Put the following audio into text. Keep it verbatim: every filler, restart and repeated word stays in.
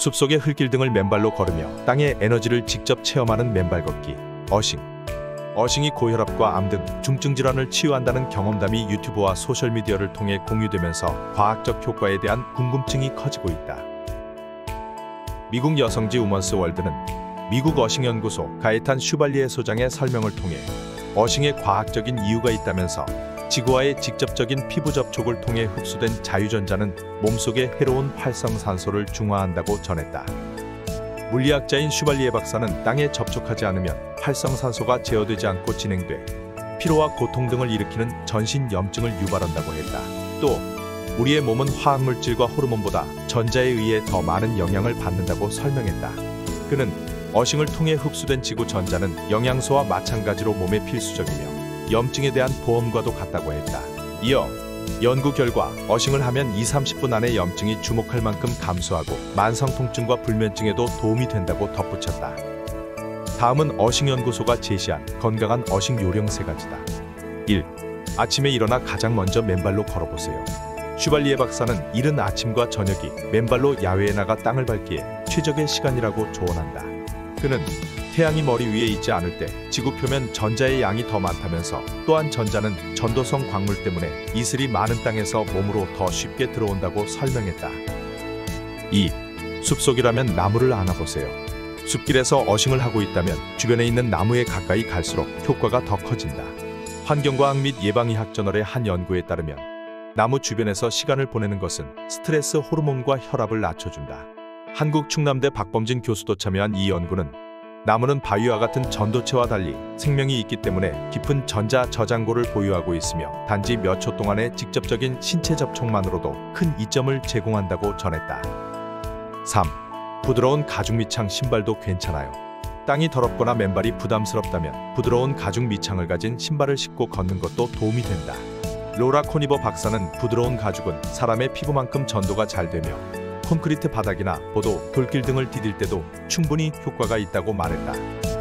숲속의 흙길 등을 맨발로 걸으며 땅의 에너지를 직접 체험하는 맨발 걷기. 어싱. 어싱이 고혈압과 암 등 중증 질환을 치유한다는 경험담이 유튜브와 소셜미디어를 통해 공유되면서 과학적 효과에 대한 궁금증이 커지고 있다. 미국 여성지 우먼스 월드는 미국 어싱 연구소 가에탄 슈발리에 소장의 설명을 통해 어싱에 과학적인 이유가 있다면서 지구와의 직접적인 피부 접촉을 통해 흡수된 자유전자는 몸속의 해로운 활성산소를 중화한다고 전했다. 물리학자인 슈발리에 박사는 땅에 접촉하지 않으면 활성산소가 제어되지 않고 진행돼 피로와 고통 등을 일으키는 전신 염증을 유발한다고 했다. 또 우리의 몸은 화학물질과 호르몬보다 전자에 의해 더 많은 영향을 받는다고 설명했다. 그는 어싱을 통해 흡수된 지구 전자는 영양소와 마찬가지로 몸에 필수적이며 염증에 대한 보험과도 같다고 했다. 이어 연구 결과 어싱을 하면 이삼십 분 안에 염증이 주목할 만큼 감소하고 만성통증과 불면증에도 도움이 된다고 덧붙였다. 다음은 어싱 연구소가 제시한 건강한 어싱 요령 세 가지다. 일. 아침에 일어나 가장 먼저 맨발로 걸어보세요. 슈발리에 박사는 이른 아침과 저녁이 맨발로 야외에 나가 땅을 밟기에 최적의 시간이라고 조언한다. 그는 태양이 머리 위에 있지 않을 때 지구 표면 전자의 양이 더 많다면서 또한 전자는 전도성 광물 때문에 이슬이 많은 땅에서 몸으로 더 쉽게 들어온다고 설명했다. 이. 숲속이라면 나무를 안아보세요. 숲길에서 어싱을 하고 있다면 주변에 있는 나무에 가까이 갈수록 효과가 더 커진다. 환경과학 및 예방의학 저널의 한 연구에 따르면 나무 주변에서 시간을 보내는 것은 스트레스 호르몬과 혈압을 낮춰준다. 한국 충남대 박범진 교수도 참여한 이 연구는 나무는 바위와 같은 전도체와 달리 생명이 있기 때문에 깊은 전자 저장고를 보유하고 있으며 단지 몇 초 동안의 직접적인 신체 접촉만으로도 큰 이점을 제공한다고 전했다. 삼. 부드러운 가죽 밑창 신발도 괜찮아요. 땅이 더럽거나 맨발이 부담스럽다면 부드러운 가죽 밑창을 가진 신발을 신고 걷는 것도 도움이 된다. 로라 코니버 박사는 부드러운 가죽은 사람의 피부만큼 전도가 잘 되며 콘크리트 바닥이나 보도, 돌길 등을 디딜 때도 충분히 효과가 있다고 말했다.